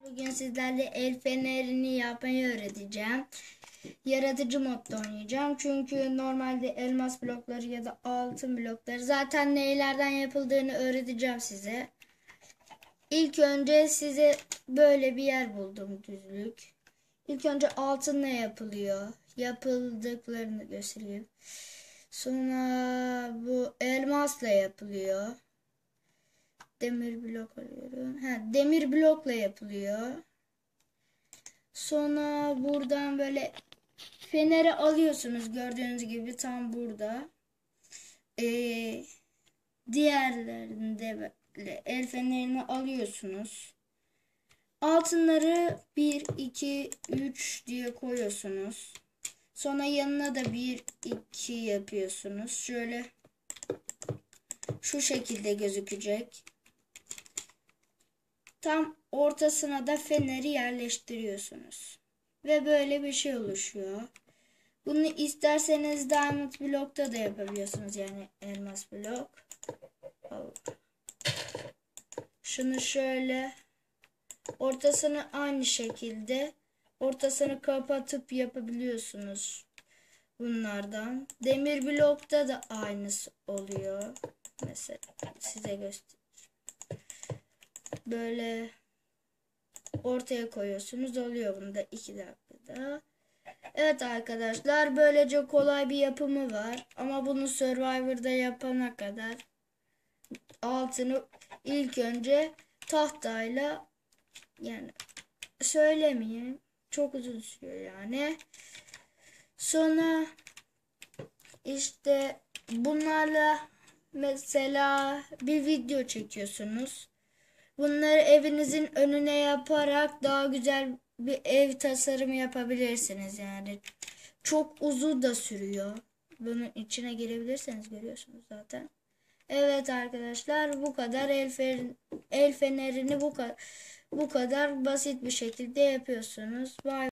Bugün sizlerle el fenerini yapmayı öğreteceğim. Yaratıcı modda oynayacağım. Çünkü normalde elmas blokları ya da altın blokları zaten neylerden yapıldığını öğreteceğim size. İlk önce size böyle bir yer buldum, düzlük. İlk önce altınla yapılıyor. Yapıldıklarını göstereyim. Sonra bu elmasla yapılıyor. Demir blok alıyorum. Demir blokla yapılıyor. Sonra buradan böyle feneri alıyorsunuz. Gördüğünüz gibi tam burada. Diğerlerinde böyle el fenerini alıyorsunuz. Altınları 1, 2, 3 diye koyuyorsunuz. Sonra yanına da 1, 2 yapıyorsunuz. Şöyle şu şekilde gözükecek. Tam ortasına da feneri yerleştiriyorsunuz. Ve böyle bir şey oluşuyor. Bunu isterseniz diamond blokta da yapabiliyorsunuz. Yani elmas blok. Şunu şöyle ortasını aynı şekilde ortasını kapatıp yapabiliyorsunuz. Bunlardan. Demir blokta da aynısı oluyor. Mesela size göstereyim. Böyle ortaya koyuyorsunuz. Oluyor bunda 2 dakikada. Evet arkadaşlar, böylece kolay bir yapımı var. Ama bunu Survivor'da yapana kadar altını ilk önce tahtayla, yani söylemeyeyim, çok uzun sürüyor yani. Sonra işte bunlarla mesela bir video çekiyorsunuz. Bunları evinizin önüne yaparak daha güzel bir ev tasarımı yapabilirsiniz yani. Çok uzun da sürüyor. Bunun içine girebilirseniz görüyorsunuz zaten. Evet arkadaşlar, bu kadar el fenerini bu kadar basit bir şekilde yapıyorsunuz. Bye.